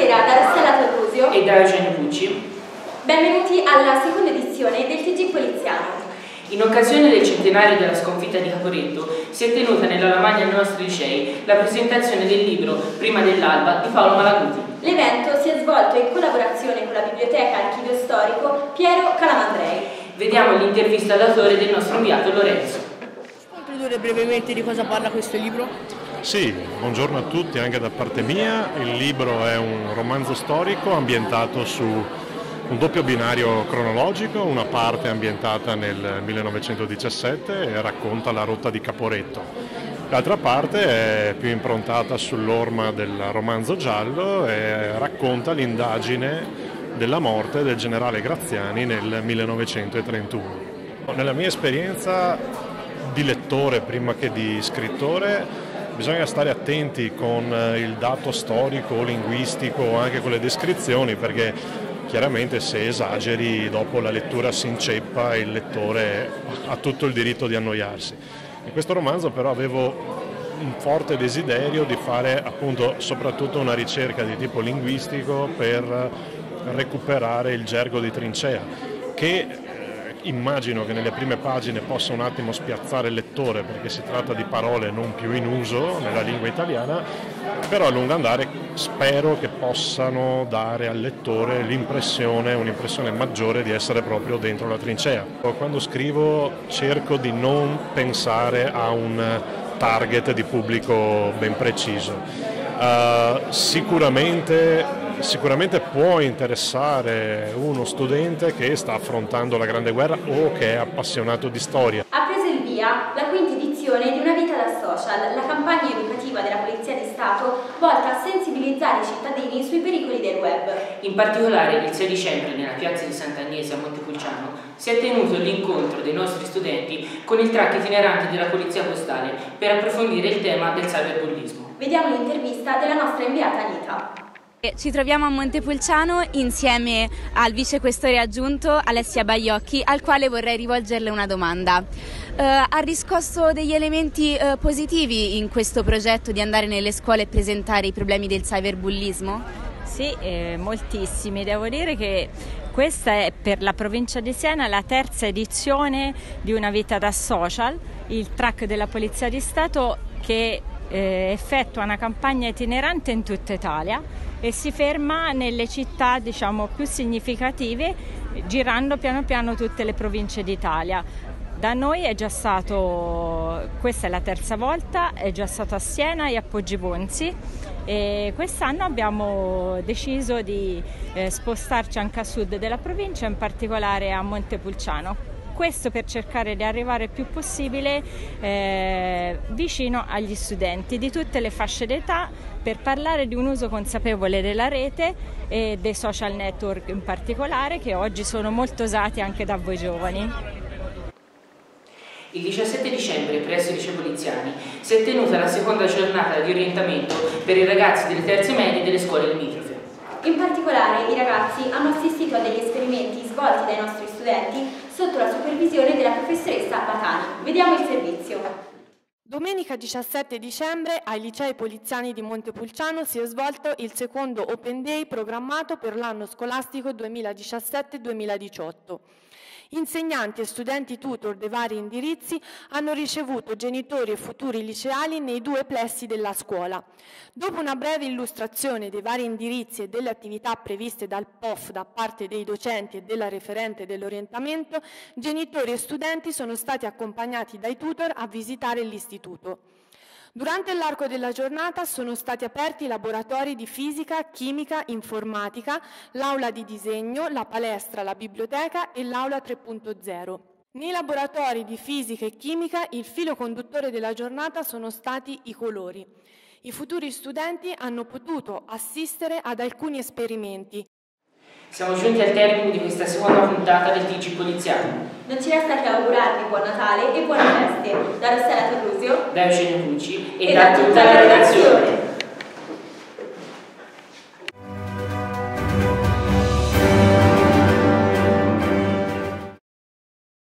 Buonasera da Rossella Torrusio e da Eugenio Pucci. Benvenuti alla seconda edizione del TG Poliziano. In occasione del centenario della sconfitta di Caporetto si è tenuta nella Lavagna dei nostri licei la presentazione del libro Prima dell'alba di Paolo Malaguti. L'evento si è svolto in collaborazione con la Biblioteca Archivio Storico Piero Calamandrei. Vediamo l'intervista all'autore del nostro inviato Lorenzo. Puoi introdurre brevemente di cosa parla questo libro? Sì, buongiorno a tutti anche da parte mia. Il libro è un romanzo storico ambientato su un doppio binario cronologico, una parte ambientata nel 1917 e racconta la rotta di Caporetto. L'altra parte è più improntata sull'orma del romanzo giallo e racconta l'indagine della morte del generale Graziani nel 1931. Nella mia esperienza di lettore prima che di scrittore bisogna stare attenti con il dato storico o linguistico o anche con le descrizioni, perché chiaramente se esageri dopo la lettura si inceppa e il lettore ha tutto il diritto di annoiarsi. In questo romanzo però avevo un forte desiderio di fare appunto soprattutto una ricerca di tipo linguistico per recuperare il gergo di trincea, che immagino che nelle prime pagine possa un attimo spiazzare il lettore perché si tratta di parole non più in uso nella lingua italiana, però a lungo andare spero che possano dare al lettore un'impressione maggiore di essere proprio dentro la trincea. Quando scrivo cerco di non pensare a un target di pubblico ben preciso. Sicuramente può interessare uno studente che sta affrontando la Grande Guerra o che è appassionato di storia. Ha preso il via la quinta edizione di Una vita da social, la campagna educativa della Polizia di Stato volta a sensibilizzare i cittadini sui pericoli del web. In particolare il 6 dicembre nella piazza di Sant'Agnese a Montepulciano si è tenuto l'incontro dei nostri studenti con il track itinerante della Polizia Postale per approfondire il tema del cyberbullismo. Vediamo l'intervista della nostra inviata Anita. Ci troviamo a Montepulciano insieme al vicequestore aggiunto Alessia Baiocchi, al quale vorrei rivolgerle una domanda. Ha riscosso degli elementi positivi in questo progetto di andare nelle scuole e presentare i problemi del cyberbullismo? Sì, moltissimi. Devo dire che questa è per la provincia di Siena la terza edizione di Una vita da social, il track della Polizia di Stato che effettua una campagna itinerante in tutta Italia e si ferma nelle città più significative, girando piano piano tutte le province d'Italia. Da noi è già stato, questa è la terza volta, è già stato a Siena e a Poggiponzi e quest'anno abbiamo deciso di spostarci anche a sud della provincia, in particolare a Montepulciano. Questo per cercare di arrivare il più possibile vicino agli studenti di tutte le fasce d'età, per parlare di un uso consapevole della rete e dei social network in particolare, che oggi sono molto usati anche da voi giovani. Il 17 dicembre presso i licei poliziani si è tenuta la seconda giornata di orientamento per i ragazzi delle terze medie delle scuole limitrofe. In particolare i ragazzi hanno assistito a degli esperimenti svolti dai nostri studenti sotto la supervisione della professoressa Batani. Vediamo il servizio. Domenica 17 dicembre ai licei poliziani di Montepulciano si è svolto il secondo Open Day programmato per l'anno scolastico 2017-2018. Insegnanti e studenti tutor dei vari indirizzi hanno ricevuto genitori e futuri liceali nei due plessi della scuola. Dopo una breve illustrazione dei vari indirizzi e delle attività previste dal POF da parte dei docenti e della referente dell'orientamento, genitori e studenti sono stati accompagnati dai tutor a visitare l'istituto. Durante l'arco della giornata sono stati aperti i laboratori di fisica, chimica, informatica, l'aula di disegno, la palestra, la biblioteca e l'aula 3.0. Nei laboratori di fisica e chimica il filo conduttore della giornata sono stati i colori. I futuri studenti hanno potuto assistere ad alcuni esperimenti. Siamo giunti al termine di questa seconda puntata del TG Poliziano. Non ci resta che augurarvi buon Natale e buone feste da Rossella Torrusio, da Eugenio Pucci e da tutta la redazione.